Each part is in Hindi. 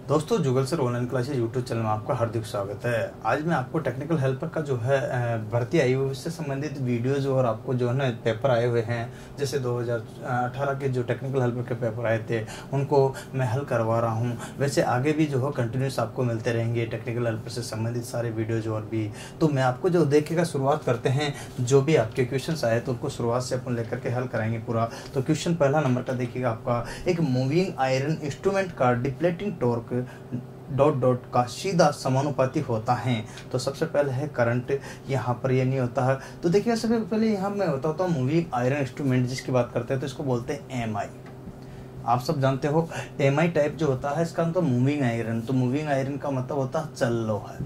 दोस्तों Jugal sir online classes YouTube channel में आपका हार्दिक स्वागत है। आज मैं आपको टेक्निकल हेल्पर का जो है भर्ती आई हुई उससे संबंधित वीडियोज और आपको जो है ना पेपर आए हुए हैं, जैसे 2018 के जो टेक्निकल हेल्पर के पेपर आए थे उनको मैं हल करवा रहा हूं। वैसे आगे भी जो है कंटिन्यूस आपको मिलते रहेंगे टेक्निकल हेल्पर से संबंधित सारे वीडियोज और भी। तो मैं आपको जो देखेगा शुरुआत करते हैं, जो भी आपके क्वेश्चन आए तो उनको शुरुआत से अपन लेकर के हल कराएंगे पूरा। तो क्वेश्चन पहला नंबर का देखिएगा आपका, एक मूविंग आयरन इंस्ट्रूमेंट का डिप्लेटिंग टॉर्क डॉट का सीधा समानुपाती होता है। तो सबसे पहले है करंट, यहाँ पर ये नहीं होता है। तो देखिए सबसे पहले यहाँ मैं बताता हूँ मूविंग आयरन इंस्ट्रूमेंट जिसकी बात करते हैं तो इसको बोलते हैं एम आई। आप सब जानते हो एम आई टाइप जो होता है इसका मतलब मूविंग आयरन। तो मूविंग आयरन का मतलब होता है चल लोहा,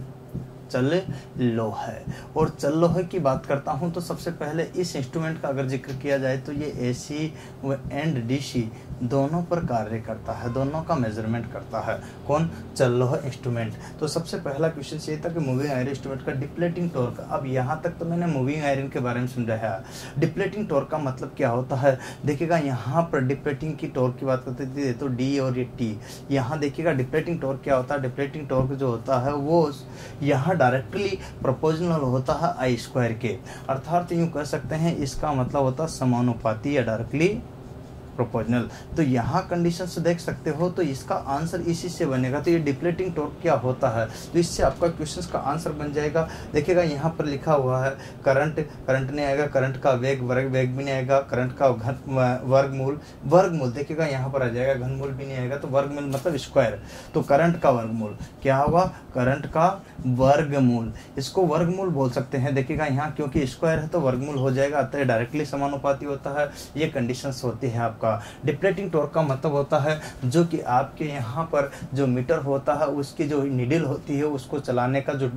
चल लोहा है। और चल लोहे की बात करता हूं तो सबसे पहले इस इंस्ट्रूमेंट का अगर जिक्र किया जाए तो ये एसी व एंड डीसी दोनों पर कार्य करता है, दोनों का मेजरमेंट करता है। कौन? चल लोहा इंस्ट्रूमेंट। तो सबसे पहला क्वेश्चन ये था कि मूविंग आयरन इंस्ट्रूमेंट का डिप्लेटिंग टॉर्क। अब यहाँ तक तो मैंने मूविंग आयरन के बारे में समझाया। डिप्लेटिंग टॉर्क का मतलब क्या होता है देखिएगा, यहाँ पर डिप्लेटिंग की टॉर्क की बात करते थे तो डी और ये टी। यहाँ देखिएगा डिप्लेटिंग टॉर्क क्या होता है। डिप्लेटिंग टॉर्क जो होता है वो यहाँ डायरेक्टली प्रोपोर्शनल होता है आई स्क्वायर के, अर्थात यूं कह सकते हैं इसका मतलब होता है समानुपाती या डायरेक्टली प्रोपोर्शनल। तो यहाँ कंडीशन से देख सकते हो तो इसका आंसर इसी से बनेगा। तो ये डिप्लेटिंग टॉर्क क्या होता है तो इससे आपका क्वेश्चन का आंसर बन जाएगा। देखिएगा यहाँ पर लिखा हुआ है करंट, करंट नहीं आएगा, करंट का वेग, वेग भी नहीं आएगा, करंट का वर्गमूल, वर्गमूल देखिएगा यहाँ पर आ जाएगा, घनमूल भी नहीं आएगा। तो वर्गमूल मतलब स्क्वायर। तो करंट का वर्गमूल क्या होगा? करंट का वर्गमूल, इसको वर्गमूल बोल सकते हैं। देखिएगा यहाँ क्योंकि स्क्वायर है तो वर्गमूल हो जाएगा, अतः डायरेक्टली समानुपाती होता है। ये कंडीशंस होती है आपका। डिप्लेटिंग टॉर्क का मतलब होता है जो कि आपके यहाँ पर जो मीटर होता है उसकी जो निडल होती है उसको चलाने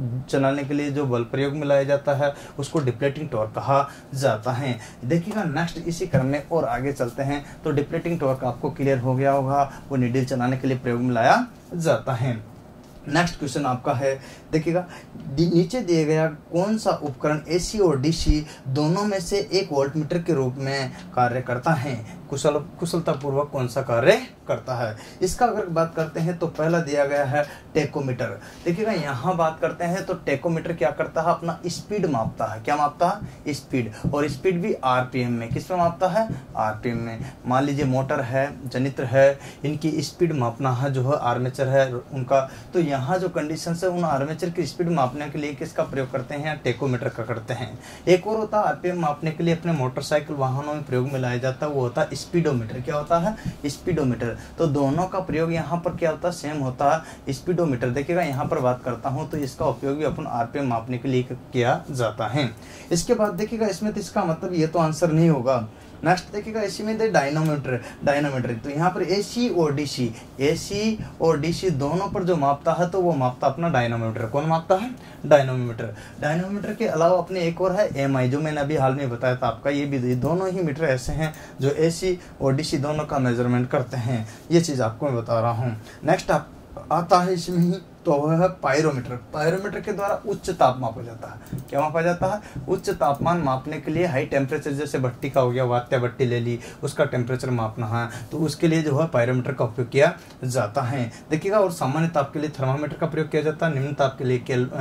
के लिए जो बल प्रयोग में लाया जाता है उसको डिप्लेटिंग टॉर्क कहा जाता है। देखिएगा नेक्स्ट इसी क्रम में और आगे चलते हैं। तो डिप्लेटिंग टॉर्क आपको क्लियर हो गया होगा, वो निडल चलाने के लिए प्रयोग में लाया जाता है। नेक्स्ट क्वेश्चन आपका है, देखिएगा नीचे दिए गया कौन सा उपकरण एसी और डीसी दोनों में से एक वोल्टमीटर के रूप में कार्य करता है? कुशलतापूर्वक कौन सा कार्य करता है? इसका अगर बात करते हैं तो पहला दिया गया है टेकोमीटर। देखिएगा यहाँ बात करते हैं तो टेकोमीटर क्या करता है? अपना स्पीड मापता है। क्या मापता है? स्पीड। और स्पीड भी आरपीएम में। किस में मापता है? आरपीएम में। मान लीजिए मोटर है, जनित्र है, इनकी स्पीड मापना है जो है आर्मेचर है उनका। तो यहाँ जो कंडीशन है उन आर्मेचर की स्पीड मापने के लिए किसका प्रयोग करते हैं? टेकोमीटर का करते हैं। एक और होता है आरपीएम मापने के लिए अपने मोटरसाइकिल वाहनों में प्रयोग में लाया जाता है, वो होता है स्पीडोमीटर। क्या होता है? स्पीडोमीटर। तो दोनों का प्रयोग यहाँ पर क्या होता है? सेम होता है, स्पीडोमीटर। देखिएगा यहाँ पर बात करता हूँ तो इसका उपयोग भी अपन आरपीएम मापने के लिए किया जाता है। इसके बाद देखिएगा इसमें तो इसका मतलब ये तो आंसर नहीं होगा। नेक्स्ट देखिएगा इसी में दे डायनामोमीटर। डायनामोमीटर तो यहाँ पर एसी और डीसी, एसी और डीसी दोनों पर जो मापता है तो वो मापता अपना डायनामोमीटर। कौन मापता है? डायनामोमीटर। डायनामोमीटर के अलावा अपने एक और है एमआई, जो मैंने अभी हाल में बताया था आपका। ये भी दोनों ही मीटर ऐसे हैं जो एसी और डीसी दोनों का मेजरमेंट करते हैं। ये चीज़ आपको मैं बता रहा हूँ। नेक्स्ट आता है इसमें ही तो वह है पायरोमीटर। पायरोमीटर के द्वारा उच्च ताप मापा जाता है। क्या मापा जाता है? उच्च तापमान मापने के लिए हाई टेम्परेचर, जैसे भट्टी का हो गया, वात्या भट्टी ले ली, उसका टेम्परेचर मापना है तो उसके लिए जो है पायरोमीटर का उपयोग किया जाता है। देखिएगा और सामान्य ताप के लिए थर्मामीटर का प्रयोग किया जाता है। निम्न ताप के लिए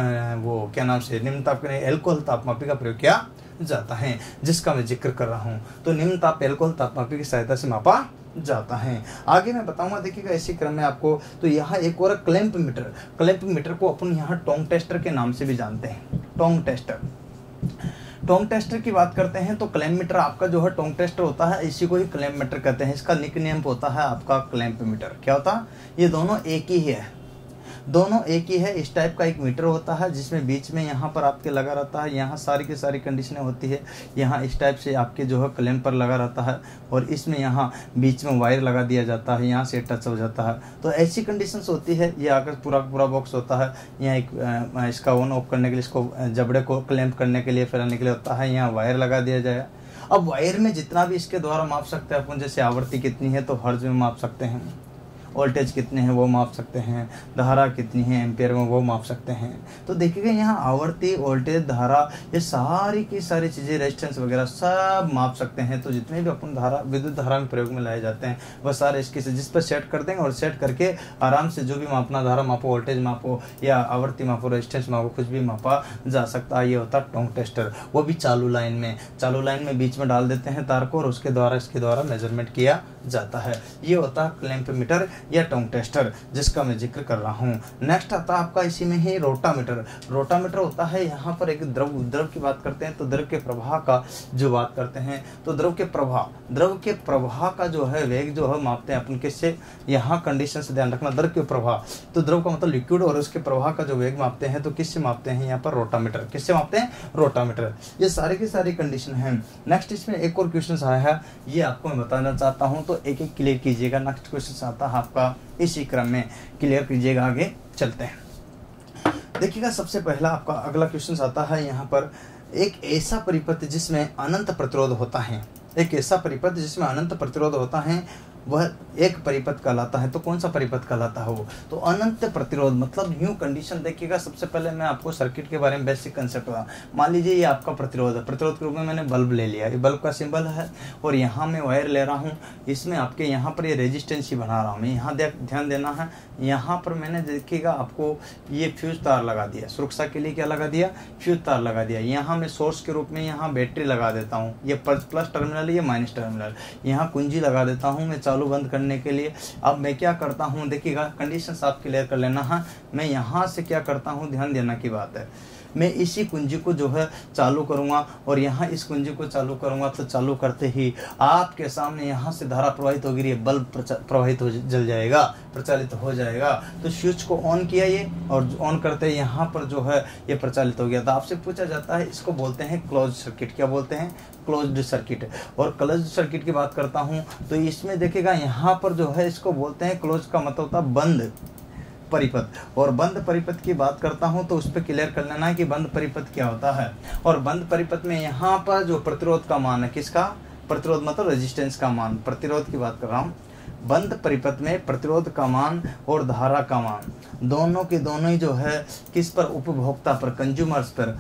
निम्न ताप के लिए एल्कोहल तापमापी का प्रयोग किया जाता है, जिसका मैं जिक्र कर रहा हूँ। तो निम्न ताप एल्कोहल तापमापी की सहायता से मापा जाता है। आगे मैं बताऊंगा देखिएगा इसी क्रम में आपको। तो यहाँ एक और क्लैंप मीटर। क्लैंप मीटर को अपन यहाँ टोंग टेस्टर के नाम से भी जानते हैं। टोंग टेस्टर। टोंग टेस्टर की बात करते हैं तो क्लैंप मीटर आपका जो है टोंग टेस्टर होता है, इसी को ही क्लैंप मीटर कहते हैं। इसका निकनेम होता है आपका क्लैंप मीटर। क्या होता है? ये दोनों एक ही है, दोनों एक ही है। इस टाइप का एक मीटर होता है जिसमें बीच में यहाँ पर आपके लगा रहता है, यहाँ सारी की सारी कंडीशनें होती है। यहाँ इस टाइप से आपके जो है क्लैंप पर लगा रहता है और इसमें यहाँ बीच में वायर लगा दिया जाता है, यहाँ से टच हो जाता है। तो ऐसी कंडीशंस होती है। ये आकर पूरा बॉक्स होता है। यहाँ एक इसका ऑन ऑफ करने के लिए, इसको जबड़े को क्लैंप करने के लिए, फैलाने के लिए होता है, यहाँ वायर लगा दिया जाए। अब वायर में जितना भी इसके द्वारा माप सकते हैं अपन, जैसे आवृत्ति कितनी है तो हर्ज में माप सकते हैं, वोल्टेज कितने हैं वो माप सकते हैं, धारा कितनी है एम्पियर में वो माप सकते हैं। तो देखिएगा यहाँ आवर्ती, वोल्टेज, धारा, ये सारी की सारी चीज़ें, रेजिस्टेंस वगैरह सब माप सकते हैं। तो जितने भी अपन धारा, विद्युत धारा में प्रयोग में लाए जाते हैं वह सारे इसके से जिस पर सेट कर देंगे और सेट करके आराम से जो भी मापना, धारा मापो, वोल्टेज मापो या आवर्ती मापो, रेजिस्टेंस मापो, कुछ भी मापा जा सकता है। ये होता है टोंग टेस्टर, वो भी चालू लाइन में। चालू लाइन में बीच में डाल देते हैं तार को और उसके द्वारा इसके द्वारा मेजरमेंट किया जाता है। ये होता है क्लैंप मीटर या टोंग टेस्टर जिसका मैं जिक्र कर रहा हूँ। नेक्स्ट आता है आपका इसी में ही रोटामीटर। रोटामीटर होता है यहाँ पर एक द्रव की बात करते हैं तो द्रव के प्रवाह का जो बात करते हैं तो द्रव के प्रवाह का जो है वेग जो है मापते हैं अपन किससे, यहाँ कंडीशन से ध्यान रखना, द्रव के प्रवाह, तो द्रव का मतलब लिक्विड और उसके प्रवाह का जो वेग मापते हैं तो किससे मापते हैं, यहाँ पर रोटामीटर। किससे मापते हैं, रोटामीटर। ये सारे की सारी कंडीशन है। नेक्स्ट इसमें एक और क्वेश्चन आया है, ये आपको मैं बताना चाहता हूँ तो एक एक क्लियर कीजिएगा। नेक्स्ट क्वेश्चन आता है आपका, इसी क्रम में क्लियर कीजिएगा, आगे चलते हैं। देखिएगा सबसे पहला आपका अगला क्वेश्चन आता है यहाँ पर, एक ऐसा परिपथ जिसमें अनंत प्रतिरोध होता है, एक ऐसा परिपथ जिसमें अनंत प्रतिरोध होता है वह एक परिपथ कहलाता है। तो कौन सा परिपथ कहलाता है वो, तो अनंत प्रतिरोध। मतलब न्यू कंडीशन देखिएगा, सबसे पहले मैं आपको सर्किट के बारे में बेसिक कंसेप्ट बता। मान लीजिए ये आपका प्रतिरोध है, प्रतिरोध के रूप में मैंने बल्ब ले लिया, ये बल्ब का सिंबल है और यहाँ मैं वायर ले रहा हूँ, इसमें आपके यहाँ पर ये रेजिस्टेंस ही बना रहा हूँ मैं। यहाँ ध्यान देना है, यहाँ पर मैंने देखिएगा आपको ये फ्यूज तार लगा दिया, सुरक्षा के लिए क्या लगा दिया, फ्यूज तार लगा दिया। यहाँ मैं सोर्स के रूप में यहाँ बैटरी लगा देता हूँ, ये प्लस टर्मिनल, ये माइनस टर्मिनल, यहाँ कुंजी लगा देता हूँ मैं चालू बंद करने के लिए। अब मैं क्या करता हूँ, देखिएगा कंडीशंस आप क्लियर कर लेना है। मैं यहाँ से क्या करता हूँ, ध्यान देना की बात है, मैं इसी कुंजी को जो है चालू करूंगा और यहाँ इस कुंजी को चालू करूंगा तो चालू करते ही आपके सामने यहाँ से धारा प्रवाहित होगी, ये बल्ब प्रवाहित हो जल जाएगा, प्रचालित हो जाएगा। तो स्विच को ऑन किया ये और ऑन करते ही यहाँ पर जो है ये प्रचालित हो गया। तो आपसे पूछा जाता है, इसको बोलते हैं क्लोज सर्किट। क्या बोलते हैं, क्लोज्ड सर्किट। और क्लोज्ड सर्किट की बात करता हूँ तो इसमें देखिएगा यहाँ पर जो है इसको बोलते हैं, क्लोज का मतलब होता है बंद परिपथ। और बंद परिपथ की बात करता हूं तो उस पर क्लियर कर लेना है कि बंद परिपथ क्या होता है। और बंद परिपथ में यहाँ पर जो प्रतिरोध का मान है, किसका, प्रतिरोध मतलब रेजिस्टेंस का मान, प्रतिरोध की बात कर रहा हूँ। बंद परिपथ में प्रतिरोध का मान और धारा का मान दोनों के दोनों ही जो है किस पर, उपभोक्ता पर, कंज्यूमर्स पर।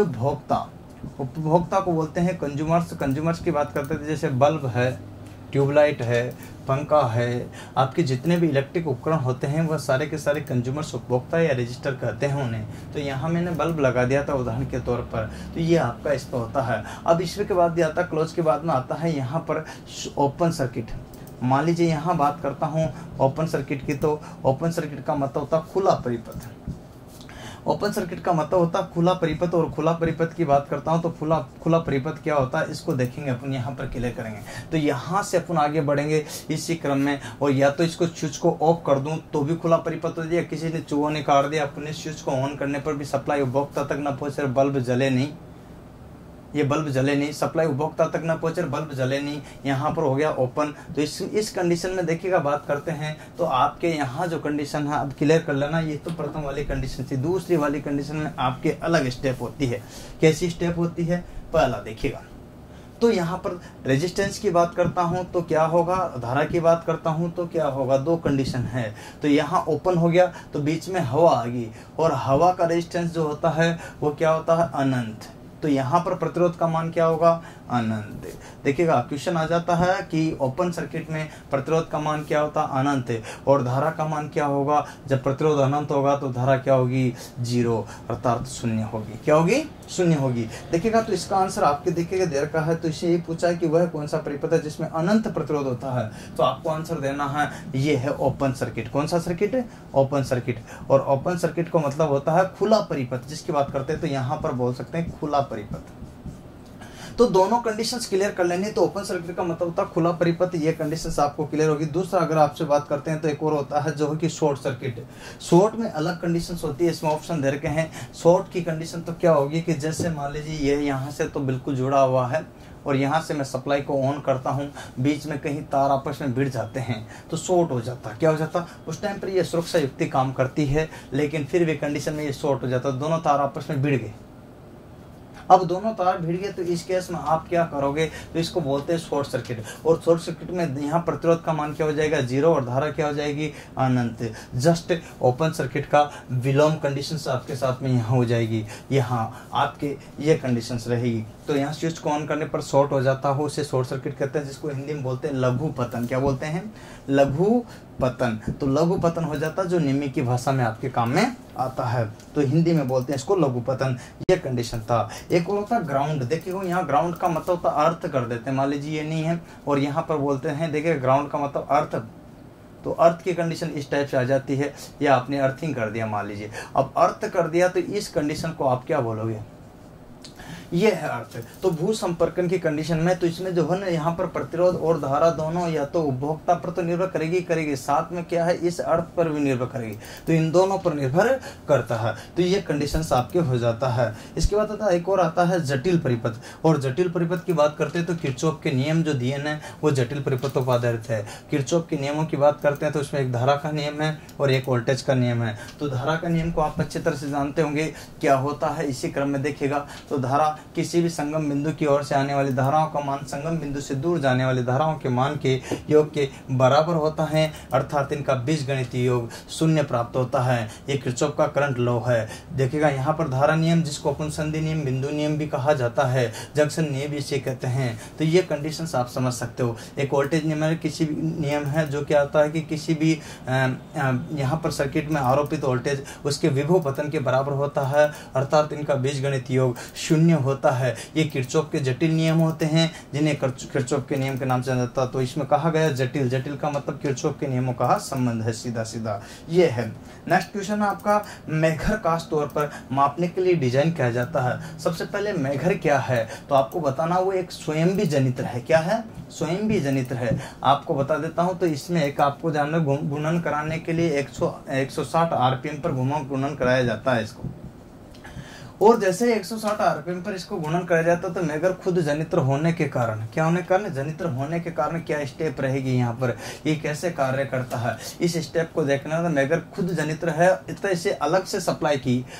उपभोक्ता को बोलते हैं कंज्यूमर्स। कंज्यूमर्स की बात करते थे, जैसे बल्ब है, ट्यूबलाइट है, पंखा है, आपके जितने भी इलेक्ट्रिक उपकरण होते हैं वह सारे के सारे कंज्यूमर्स, उपभोक्ता या रजिस्टर कहते हैं उन्हें। तो यहाँ मैंने बल्ब लगा दिया था उदाहरण के तौर पर, तो ये आपका इस पर होता है। अब इसके के बाद आता, क्लोज के बाद में आता है यहाँ पर ओपन सर्किट। मान लीजिए यहाँ बात करता हूँ ओपन सर्किट की, तो ओपन सर्किट का मतलब होता है खुला परिपथ। ओपन सर्किट का मतलब होता है खुला परिपथ। और खुला परिपथ की बात करता हूं तो खुला परिपथ क्या होता है, इसको देखेंगे अपन, यहाँ पर क्लियर करेंगे। तो यहाँ से अपन आगे बढ़ेंगे इसी क्रम में। और या तो इसको स्विच को ऑफ कर दूं तो भी खुला परिपथ हो जाए, किसी ने चूहों ने काट दिया, अपने स्विच को ऑन करने पर भी सप्लाई उपभोक्ता तक न पहुंचे, बल्ब जले नहीं, ये बल्ब जले नहीं, सप्लाई उपभोक्ता तक ना पहुंचे, बल्ब जले नहीं, यहाँ पर हो गया ओपन। तो इस कंडीशन में देखिएगा बात करते हैं तो आपके यहाँ जो कंडीशन है अब क्लियर कर लेना। ये तो प्रथम वाली कंडीशन थी। दूसरी वाली कंडीशन में आपके अलग स्टेप होती है। कैसी स्टेप होती है, पहला देखिएगा तो यहाँ पर रेजिस्टेंस की बात करता हूँ तो क्या होगा, धारा की बात करता हूँ तो क्या होगा, दो कंडीशन है। तो यहाँ ओपन हो गया तो बीच में हवा आ गई और हवा का रेजिस्टेंस जो होता है वो क्या होता है, अनंत। तो यहाँ पर प्रतिरोध का मान क्या होगा, अनंत। देखिएगा क्वेश्चन आ जाता है कि ओपन सर्किट में प्रतिरोध का मान क्या होता है, अनंत। और धारा का मान क्या होगा, जब प्रतिरोध अनंत होगा तो धारा क्या होगी, जीरो, अर्थात शून्य होगी। क्या होगी, शून्य होगी। देखिएगा तो इसका आंसर आपके देखिएगा दे रखा है। तो इसे ये पूछा है कि वह कौन सा परिपथ है जिसमें अनंत प्रतिरोध होता है, तो आपको आंसर देना है ये है ओपन सर्किट। कौन सा सर्किट है, ओपन सर्किट। और ओपन सर्किट को मतलब होता है खुला परिपथ, जिसकी बात करते हैं तो यहाँ पर बोल सकते हैं खुला परिपथ। तो दोनों कंडीशंस क्लियर कर लेनी। तो ओपन सर्किट का मतलब होता है खुला परिपथ, ये कंडीशंस आपको क्लियर होगी। दूसरा अगर आपसे बात करते हैं तो एक और होता है जो है कि शॉर्ट सर्किट। शॉर्ट में अलग कंडीशंस होती है, इसमें ऑप्शन दे रखे हैं। शॉर्ट की कंडीशन तो क्या होगी कि जैसे मान लीजिए ये यहाँ से तो बिल्कुल जुड़ा हुआ है और यहाँ से मैं सप्लाई को ऑन करता हूँ, बीच में कहीं तार आपस में भिड़ जाते हैं तो शॉर्ट हो जाता। क्या हो जाता, उस टाइम पर ये सुरक्षा युक्ति काम करती है, लेकिन फिर भी कंडीशन में ये शॉर्ट हो जाता, दोनों तार आपस में भिड़ गए। अब दोनों तार भिड़ गए तो इस केस में आप क्या करोगे, तो इसको बोलते हैं शॉर्ट सर्किट। और शॉर्ट सर्किट में यहाँ प्रतिरोध का मान क्या हो जाएगा, 0 और धारा क्या हो जाएगी, अनंत। जस्ट ओपन सर्किट का विलोम कंडीशंस आपके साथ में यहाँ हो जाएगी, यहाँ आपके ये कंडीशंस रहेगी। तो यहाँ स्विच को ऑन करने पर शॉर्ट हो जाता हो, उसे शॉर्ट सर्किट कहते हैं, जिसको हिंदी में बोलते हैं लघु पतन। क्या बोलते हैं, लघु पतन। तो लघु पतन हो जाता है, जो निम्मी की भाषा में आपके काम में आता है, तो हिंदी में बोलते हैं इसको लघु पतन। ये कंडीशन था। एक और होता है ग्राउंड। देखिए यहाँ ग्राउंड का मतलब होता है अर्थ कर देते हैं, मान लीजिए ये नहीं है और यहाँ पर बोलते हैं, देखिए ग्राउंड का मतलब अर्थ, तो अर्थ की कंडीशन इस टाइप से आ जाती है, या आपने अर्थिंग कर दिया मान लीजिए। अब अर्थ कर दिया तो इस कंडीशन को आप क्या बोलोगे, ये है अर्थ। तो भू संपर्कन की कंडीशन में तो इसमें जो है ना, यहाँ पर प्रतिरोध और धारा दोनों या तो उपभोक्ता पर तो निर्भर करेगी, साथ में क्या है, इस अर्थ पर भी निर्भर करेगी, तो इन दोनों पर निर्भर करता है। तो ये कंडीशंस आपके हो जाता है। इसके बाद आता है एक और आता है जटिल परिपथ। और जटिल परिपथ की बात करते हैं तो किरचॉफ के नियम जो दिए हैं वो जटिल परिपथों पर आधारित है। किरचॉफ के नियमों की बात करते हैं तो उसमें एक धारा का नियम है और एक वोल्टेज का नियम है। तो धारा का नियम को आप अच्छी तरह से जानते होंगे, क्या होता है इसी क्रम में देखिएगा। तो धारा किसी भी संगम बिंदु की ओर से आने वाली धाराओं का मान संगम बिंदु से दूर जाने वाली धाराओं के मान के योग के बराबर होता है, अर्थात इनका बीजगणितीय योग 0 प्राप्त होता है। ये किरचॉफ का करंट लॉ है। देखिएगा यहाँ पर धारा नियम, जिसको अपन संधि नियम, बिंदु नियम भी कहा जाता है, जंक्शन नियम इसे कहते हैं। तो ये कंडीशंस आप समझ सकते हो। एक वोल्टेज नियम है, किसी भी नियम है जो क्या आता है कि किसी भी यहाँ पर सर्किट में आरोपित वोल्टेज उसके विभव पतन के बराबर होता है, अर्थात इनका बीजगणितीय योग 0 होता है। ये किरचॉफ के जटिल नियम होते हैं, जिन्हें किरचॉफ के नियम के नाम से जाना जाता है। तो इसमें कहा गया जटिल, जटिल का मतलब किरचॉफ के नियमों का संबंध है, सीधा सीधा ये है। नेक्स्ट क्वेश्चन है आपका, मेघर खास तौर पर मापने के लिए डिजाइन किया जाता है। सबसे पहले मेघर क्या है, तो आपको बताना वो एक स्वयं भी जनित्र है। क्या है, स्वयं भी जनित्र है। आपको बता देता हूं, तो इसमें एक आपको ध्यान में गुणन कराने के लिए 160 आरपीएम पर गुणन कराया जाता है इसको। और जैसे 160 आरपीएम पर इसको गुणन कराया जाता है, तो मेघर खुद जनित्र होने के कारण, क्या होने के कारण, जनित्र होने के कारण क्या स्टेप रहेगी यहाँ पर, ये कैसे कार्य करता है, इस स्टेप को देखना। तो मेघर खुद जनित्र है, तो इसे अलग से सप्लाई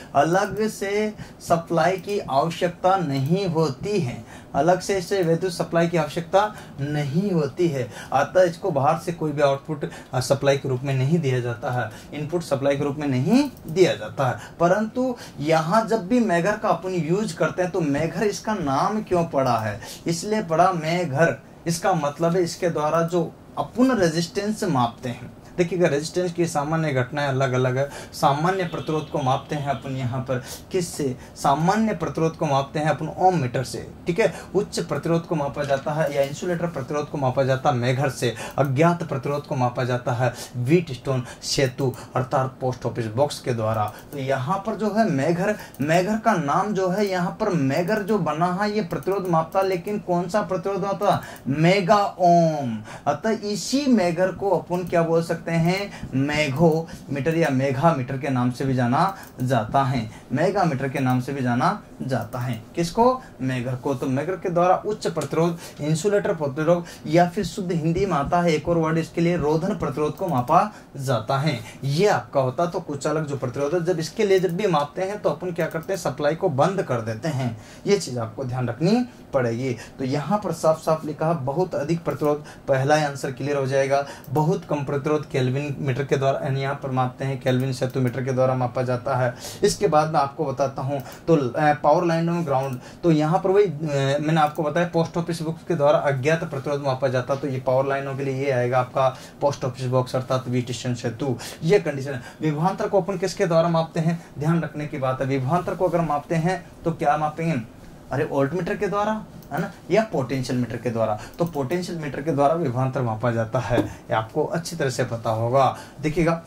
की आवश्यकता नहीं होती है, अलग से इसे विद्युत सप्लाई की आवश्यकता नहीं होती है। अतः इसको बाहर से कोई भी आउटपुट सप्लाई के रूप में नहीं दिया जाता है, इनपुट सप्लाई के रूप में नहीं दिया जाता है। परंतु यहाँ जब भी मेघर का अपन यूज करते हैं, तो मेघर इसका नाम क्यों पड़ा है, इसलिए पड़ा मेघर। इसका मतलब है इसके द्वारा जो अपन रेजिस्टेंस मापते हैं। देखिएगा रेजिस्टेंस की सामान्य घटनाएं अलग अलग है। सामान्य प्रतिरोध को मापते हैं अपन यहाँ पर किससे, सामान्य प्रतिरोध को मापते हैं अपन ओम मीटर से, ठीक है। उच्च प्रतिरोध को मापा जाता है या इंसुलेटर प्रतिरोध को मापा जाता है मेघर से। अज्ञात प्रतिरोध को मापा जाता है व्हीट स्टोन सेतु अर्थात पोस्ट ऑफिस बॉक्स के द्वारा। तो यहाँ पर जो है मेघर, मेघर का नाम जो है यहाँ पर मेघर जो बना है ये प्रतिरोध मापता, लेकिन कौन सा प्रतिरोध मापता, मेगा ओम। अतः इसी मेघर को अपन क्या बोल सकते हैं, मेघोमीटर या मेगा मीटर के नाम से भी जाना जाता है, मेगा मीटर के नाम से भी जाना जाता है। किसको, मेघर को। तो मेघर के द्वारा उच्च प्रतिरोध, इंसुलेटर प्रतिरोध या फिर शुद्ध हिंदी में आता है एक और वर्ड इसके लिए, रोधन प्रतिरोध को मापा जाता है। ये आपका होता। तो कुछ अलग जो प्रतिरोध है, जब इसके लिए जब भी मापते हैं तो अपन क्या करते हैं, सप्लाई को बंद कर देते हैं। ये चीज आपको ध्यान रखनी पड़ेगी। तो यहाँ पर साफ साफ लिखा है बहुत अधिक प्रतिरोध, पहला आंसर क्लियर हो जाएगा। बहुत कम प्रतिरोध केल्विन मीटर के द्वारा यहाँ पर मापते हैं, केल्विन सेतु मीटर के द्वारा मापा जाता है। इसके बाद मैं आपको बताता हूँ, तो पावर लाइन में ग्राउंड, तो यहाँ पर वही मैंने आपको बताया पोस्ट ऑफिस बॉक्स के द्वारा अज्ञात प्रतिरोध मापा जाता। तो ये पावर लाइनों के लिए ये आएगा आपका पोस्ट ऑफिस बॉक्स अर्थात व्हीट स्टोन सेतु। ये कंडीशन है। विभवांतर को अपन किसके द्वारा मापते हैं, ध्यान रखने की बात है। विभवांतर को अगर मापते हैं तो क्या मापेंगे, अरे वोल्ट मीटर के द्वारा है ना, या पोटेंशियल मीटर के द्वारा। तो पोटेंशियल मीटर के द्वारा विभवांतर मापा जाता है, ये आपको अच्छी तरह से पता होगा। देखिएगा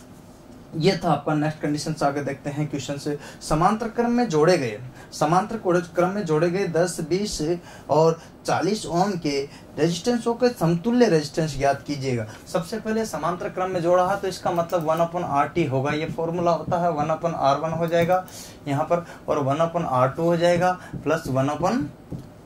ये था आपका। नेक्स्ट कंडीशन आगे देखते हैं क्वेश्चन से। समांतर क्रम में जोड़े गए, समांतर क्रम में जोड़े गए 10, 20 और 40 ओम के रेजिस्टेंसों के समतुल्य रेजिस्टेंस ज्ञात कीजिएगा। सबसे पहले समांतर क्रम में जोड़ा है तो इसका मतलब 1/RT होगा। ये फॉर्मूला होता है 1/R1 हो जाएगा यहाँ पर, और 1/R2 हो जाएगा प्लस 1/R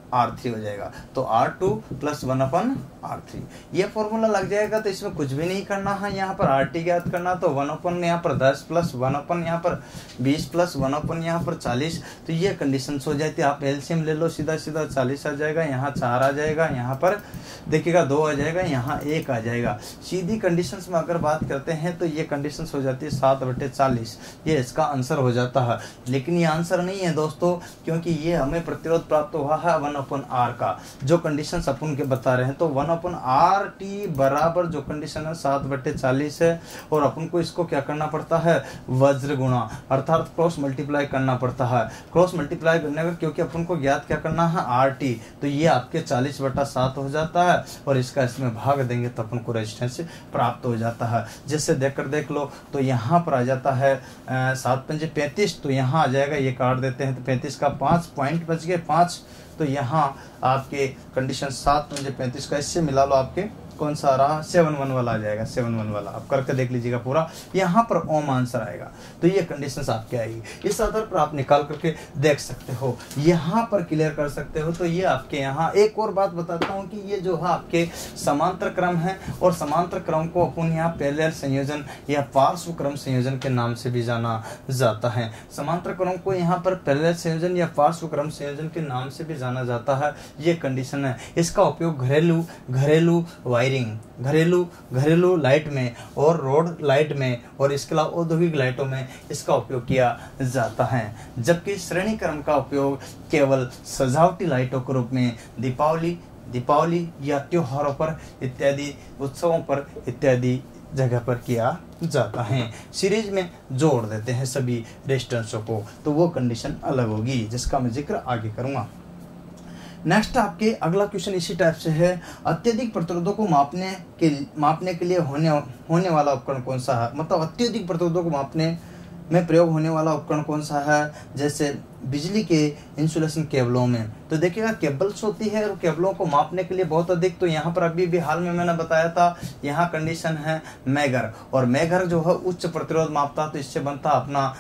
R3 हो जाएगा। तो R2 प्लस 1/R3 ये फॉर्मूला लग जाएगा। तो इसमें कुछ भी नहीं करना है, यहाँ पर RT ज्ञात करना। तो 1 यहाँ पर 10 प्लस 1 यहाँ पर 20 प्लस 1 यहाँ पर 40। तो ये कंडीशन हो जाती है। आप एलसीएम ले लो, सीधा सीधा 40 आ जाएगा, यहाँ 4 आ जाएगा, यहाँ पर देखिएगा 2 आ जाएगा, यहाँ 1 आ जाएगा। सीधी कंडीशंस में अगर बात करते हैं तो ये कंडीशंस हो जाती है 7/40, ये इसका आंसर हो जाता है। लेकिन ये आंसर नहीं है दोस्तों, क्योंकि ये हमें प्रतिरोध प्राप्त हुआ है 1/R का, जो कंडीशंस अपन के बता रहे हैं। तो 1/RT बराबर जो कंडीशन है 7/40 है, और अपन को इसको क्या करना पड़ता है, वज्र गुणा अर्थात क्रॉस मल्टीप्लाई करना पड़ता है। क्रॉस मल्टीप्लाई करने का, क्योंकि अपन को ज्ञात क्या करना है, RT, तो ये आपके 40/7 हो जाता है, और इसका इसमें भाग देंगे तो अपन को रेजिस्टेंस प्राप्त हो जाता है। जैसे देख लो, तो यहाँ पर आ जाता है 7×5 = 35, तो यहाँ आ जाएगा, ये काट देते हैं तो 35 का 5 पॉइंट बच गए 5। तो यहाँ आपके कंडीशन 7×5 = 35 का इससे मिला लो, आपके कौन सा आ रहा, 7/1 वाला आ जाएगा, 7/1 वाला आप करके देख लीजिएगा पूरा, यहाँ पर ओम आंसर आएगा। तो ये कंडीशंस आपके आएगी, इस आधार पर आप निकाल करके देख सकते हो, यहाँ पर क्लियर कर सकते हो। तो ये आपके यहाँ एक और बात बताता हूँ कि ये जो है आपके समांतर क्रम है, और समांतर क्रम को अपन यहाँ पैरेलल संयोजन या पार्श्व क्रम संयोजन के नाम से भी जाना जाता है। समांतर क्रम को यहाँ पर पैरेलल संयोजन या पार्श्व क्रम संयोजन के नाम से भी जाना जाता है। ये कंडीशन है, इसका उपयोग घरेलू वायरिंग, घरेलू लाइट में और रोड लाइट में, और इसके अलावा औद्योगिक लाइटों में इसका उपयोग किया जाता है। जबकि श्रेणी क्रम का उपयोग केवल सजावटी लाइटों के रूप में दीपावली या त्योहारों पर इत्यादि उत्सवों पर इत्यादि जगह पर किया जाता है। सीरीज में जोड़ देते हैं सभी रेजिस्टेंसों को, तो वो कंडीशन अलग होगी, जिसका मैं जिक्र आगे करूंगा। नेक्स्ट आपके अगला क्वेश्चन इसी टाइप से है, अत्यधिक प्रतिरोधों को मापने के लिए होने वाला उपकरण कौन सा है। मतलब अत्यधिक प्रतिरोधों को मापने में प्रयोग होने वाला उपकरण कौन सा है। जैसे बिजली के इंसुलेशन केबलों में, तो देखिएगा केबल्स होती है, और केबलों को मापने के लिए बहुत अधिक, तो यहाँ पर अभी भी हाल में मैंने बताया था, यहाँ कंडीशन है मेगर, और मेगर जो है उच्च प्रतिरोध मापता, तो इससे बनता अपना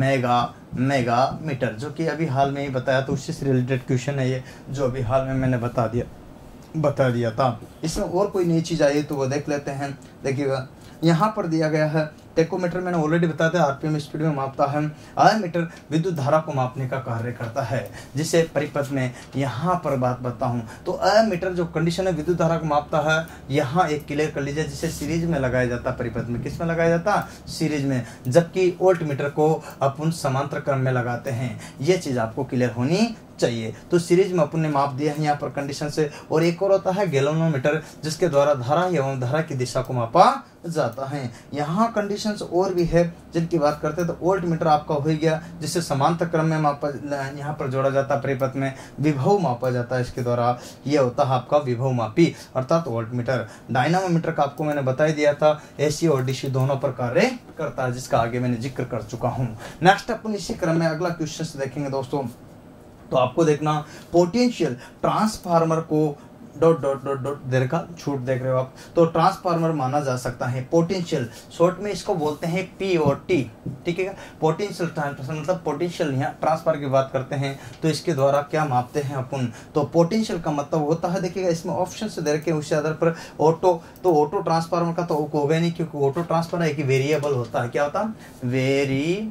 मेगा मीटर, जो कि अभी हाल में ही बताया, तो उससे रिलेटेड क्वेश्चन है ये, जो अभी हाल में मैंने बता दिया था। इसमें और कोई नई चीज आई तो वो देख लेते हैं। देखिएगा यहाँ पर दिया गया है टेकोमीटर, मैंने ऑलरेडी बताया था, आरपीएम स्पीड में मापता है। आयोमीटर विद्युत धारा को मापने का कार्य करता है, जिसे परिपथ में यहाँ पर बात बताता हूँ। तो आयोमीटर जो कंडीशन है विद्युत धारा को मापता है, यहाँ एक क्लियर कर लीजिए, जिसे सीरीज में लगाया जाता है। परिपथ में किस में लगाया जाता, सीरीज में, जबकि वोल्ट मीटर को अपन समांतर क्रम में लगाते हैं। ये चीज आपको क्लियर होनी चाहिए। तो सीरीज में अपन ने माप दिया है यहाँ पर कंडीशन से। और एक और होता है गैल्वेनोमीटर, जिसके द्वारा धारा एवं धारा की दिशा को मापा जाता है। यहाँ कंडीशंस और भी है जिनकी बात करते हैं। तो वोल्ट मीटर आपका हो गया, जिससे समांतर क्रम में मापा, यहाँ पर जोड़ा जाता है। परिपथ में विभव मापा जाता है इसके द्वारा, यह होता है आपका विभव मापी अर्थात वोल्ट मीटर। डायनामोमीटर का आपको मैंने बता ही दिया था, एसी और डीसी दोनों पर कार्य करता है, जिसका आगे मैंने जिक्र कर चुका हूँ। नेक्स्ट अपन इसी क्रम में अगला क्वेश्चन देखेंगे दोस्तों। तो आपको देखना, पोटेंशियल ट्रांसफार्मर को डॉट डॉट डॉट डॉट देर का छूट देख रहे हो आप, तो ट्रांसफार्मर माना जा सकता है। पोटेंशियल शॉर्ट में इसको बोलते हैं POT, ठीक है। पोटेंशियल ट्रांसफार्मर मतलब पोटेंशियल, यहाँ ट्रांसफार्मर की बात करते हैं तो इसके द्वारा क्या मापते हैं अपन। तो पोटेंशियल का मतलब होता है, देखिएगा इसमें ऑप्शन से दे रखे हैं, उसके आधार पर ऑटो, तो ऑटो ट्रांसफार्मर का तो होगा नहीं, क्योंकि ऑटो ट्रांसफार्मर एक वेरिएबल होता है। क्या होता है,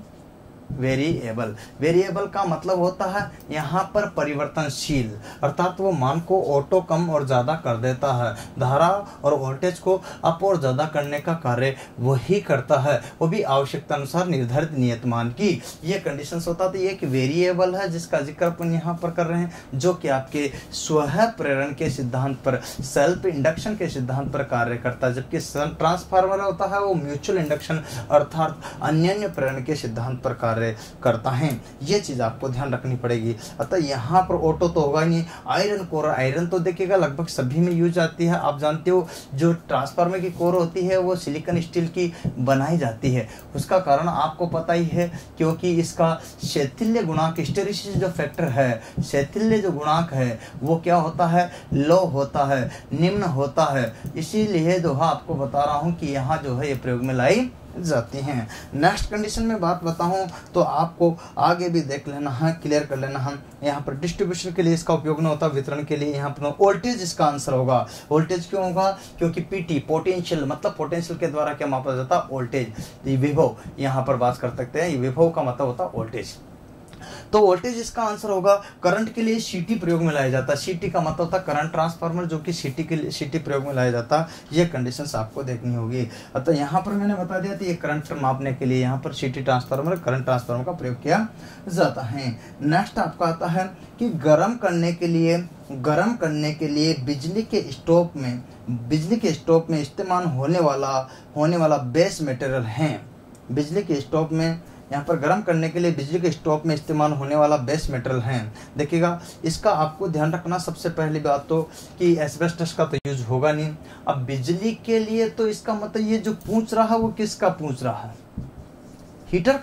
वेरिएबल का मतलब होता है यहाँ पर परिवर्तनशील, अर्थात वो मान को ऑटो कम और ज्यादा कर देता है, धारा और वोल्टेज को अप और ज्यादा करने का कार्य वही करता है, वो भी आवश्यकता अनुसार निर्धारित नियत मान की। ये कंडीशंस होता है। तो ये एक वेरिएबल है जिसका जिक्र अपन यहाँ पर कर रहे हैं, जो कि आपके स्वयं प्रेरण के सिद्धांत पर, सेल्फ इंडक्शन के सिद्धांत पर कार्य करता है। जबकि ट्रांसफार्मर होता है वो म्यूचुअल इंडक्शन अर्थात अन्योन्य प्रेरण के सिद्धांत पर कार्य करता है। ये चीज आपको ध्यान रखनी पड़ेगी। अतः यहाँ पर ऑटो तो होगा नहीं। आयरन कोर, आयरन तो देखिएगा लगभग सभी में यूज आती है। आप जानते हो जो ट्रांसफार्मर की कोर होती है वो सिलिकॉन स्टील की बनाई जाती है। उसका कारण आपको पता ही है, क्योंकि इसका शैथिल्य गुणांक, हिस्टेरिसिस जो फैक्टर है, शैथिल्य जो गुणांक है वो क्या होता है, लो होता है, निम्न होता है। इसीलिए जो है आपको बता रहा हूँ कि यहाँ जो है ये प्रयोग में लाई जाती हैं। नेक्स्ट कंडीशन में बात बताऊं तो आपको आगे भी देख लेना है, क्लियर कर लेना है। यहाँ पर डिस्ट्रीब्यूशन के लिए इसका उपयोग नहीं होता, वितरण के लिए यहाँ पर वोल्टेज इसका आंसर होगा। वोल्टेज क्यों होगा? क्योंकि पीटी पोटेंशियल, मतलब पोटेंशियल के द्वारा क्या मापा जाता है? वोल्टेज। विभव यहाँ पर बात कर सकते हैं, विभव का मतलब होता है वोल्टेज। तो वोल्टेज इसका आंसर होगा। करंट के लिए सीटी प्रयोग में लाया जाता है। सीटी का मतलब होता है करंट ट्रांसफार्मर, जो कि सीटी के लिए सीटी प्रयोग में लाया जाता है। ये कंडीशंस आपको देखनी होगी। अतः यहाँ पर मैंने बता दिया था, ये करंट मापने के लिए यहाँ पर सीटी ट्रांसफार्मर, करंट ट्रांसफार्मर का प्रयोग किया जाता है। नेक्स्ट आपका आता है कि गर्म करने के लिए बिजली के स्टोव में इस्तेमाल होने वाला बेस मटेरियल है। बिजली के स्टोव में, यहाँ पर गर्म करने के लिए बिजली के स्टोव में इस्तेमाल होने वाला बेस मटेरियल है। देखिएगा, इसका आपको ध्यान रखना सबसे पहली बात तो कि एस्बेस्टस का तो यूज होगा नहीं। अब बिजली के लिए तो इसका मतलब ये जो पूछ रहा है वो किसका पूछ रहा है? हीटर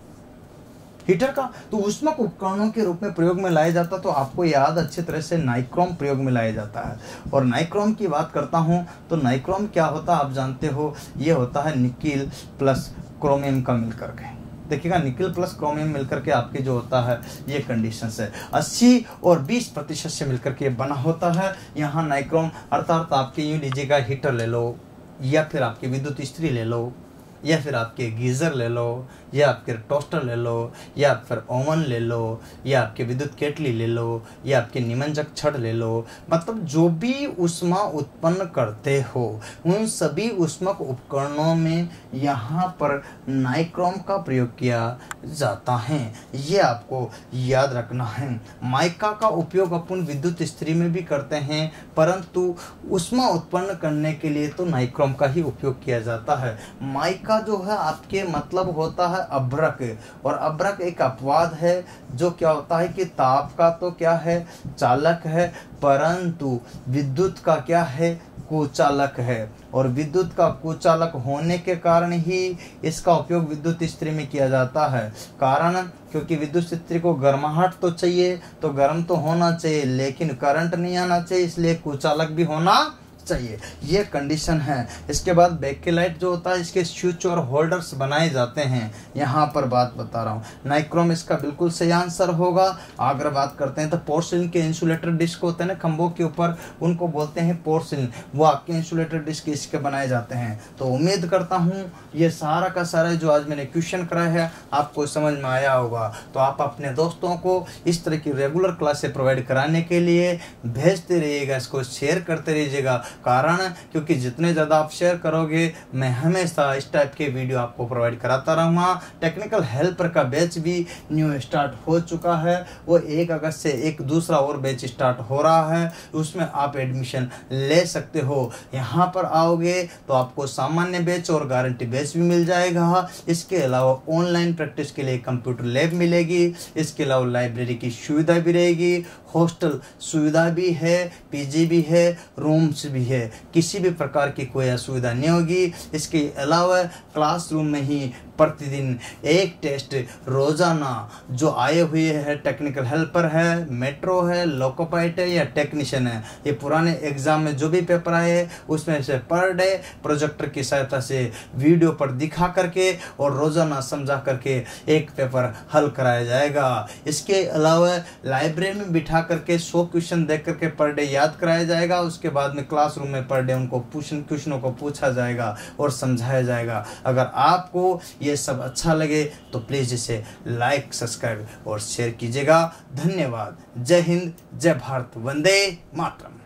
का। तो ऊष्मक उपकरणों के रूप में प्रयोग में लाया जाता, तो आपको याद अच्छी तरह से नाइक्रोम प्रयोग में लाया जाता है। और नाइक्रोम की बात करता हूं तो नाइक्रोम क्या होता है आप जानते हो? ये होता है निकिल प्लस क्रोमियम का मिलकर के। देखिएगा, निकल प्लस क्रोमियम मिलकर के आपके जो होता है ये कंडीशंस है 80 और 20% से मिलकर के बना होता है। यहाँ नाइक्रोम अर्थात आपके यूँ लीजिएगा, हीटर ले लो, या फिर आपकी विद्युत इस्त्री ले लो, या फिर आपके गीज़र ले लो, या आपके टोस्टर ले लो, या फिर ओवन ले लो, या आपके विद्युत केटली ले लो, या आपके निमंजक छड़ ले लो। मतलब जो भी ऊष्मा उत्पन्न करते हो उन सभी ऊष्मक उपकरणों में यहाँ पर नाइक्रोम का प्रयोग किया जाता है। ये आपको याद रखना है। माइका का उपयोग अपन विद्युत इस्त्री में भी करते हैं, परंतु ऊष्मा उत्पन्न करने के लिए तो नाइक्रोम का ही उपयोग किया जाता है। माइका जो है आपके मतलब होता है अभ्रक, और अभ्रक एक अपवाद है जो क्या होता है कि ताप का तो क्या है? चालक है, परंतु विद्युत का क्या है? कुचालक है। और विद्युत का कुचालक होने के कारण ही इसका उपयोग विद्युत इस्त्री में किया जाता है। कारण क्योंकि विद्युत इस्त्री को गर्माहट तो चाहिए, तो गर्म तो होना चाहिए, लेकिन करंट नहीं आना चाहिए, इसलिए कुचालक भी होना चाहिए। ये कंडीशन है। इसके बाद बेकेलाइट जो होता है, इसके स्विच और होल्डर्स बनाए जाते हैं। यहाँ पर बात बता रहा हूँ, नाइक्रोम इसका बिल्कुल सही आंसर होगा। अगर बात करते हैं तो पोर्सिलिन के इंसुलेटर डिस्क होते हैं ना खंभों के ऊपर, उनको बोलते हैं पोर्सिलिन, वो आपके इंसुलेटर डिस्क इसके बनाए जाते हैं। तो उम्मीद करता हूँ ये सारा का सारा जो आज मैंने क्वेश्चन कराया है आपको समझ में आया होगा। तो आप अपने दोस्तों को इस तरह की रेगुलर क्लासें प्रोवाइड कराने के लिए भेजते रहिएगा, इसको शेयर करते रहिएगा। कारण क्योंकि जितने ज़्यादा आप शेयर करोगे, मैं हमेशा इस टाइप के वीडियो आपको प्रोवाइड कराता रहूँगा। टेक्निकल हेल्पर का बैच भी न्यू स्टार्ट हो चुका है, वो 1 अगस्त से एक दूसरा और बैच स्टार्ट हो रहा है, उसमें आप एडमिशन ले सकते हो। यहाँ पर आओगे तो आपको सामान्य बैच और गारंटी बैच भी मिल जाएगा। इसके अलावा ऑनलाइन प्रैक्टिस के लिए कंप्यूटर लैब मिलेगी, इसके अलावा लाइब्रेरी की सुविधा भी रहेगी, हॉस्टल सुविधा भी है, पीजी भी है, रूम्स भी है, किसी भी प्रकार की कोई असुविधा नहीं होगी। इसके अलावा क्लासरूम में ही प्रतिदिन एक टेस्ट रोजाना जो आए हुए हैं, टेक्निकल हेल्पर है, मेट्रो है, लोकोपाइट है या टेक्नीशियन है, ये पुराने एग्जाम में जो भी पेपर आए उसमें से पर डे प्रोजेक्टर की सहायता से वीडियो पर दिखा करके और रोजाना समझा करके एक पेपर हल कराया जाएगा। इसके अलावा लाइब्रेरी में बिठा करके 100 क्वेश्चन देख करके पर डे याद कराया जाएगा। उसके बाद में क्लासरूम में पर डे उनको क्वेश्चनों को पूछा जाएगा और समझाया जाएगा। अगर आपको ये सब अच्छा लगे तो प्लीज़ इसे लाइक, सब्सक्राइब और शेयर कीजिएगा। धन्यवाद। जय हिंद, जय भारत, वंदे मातरम।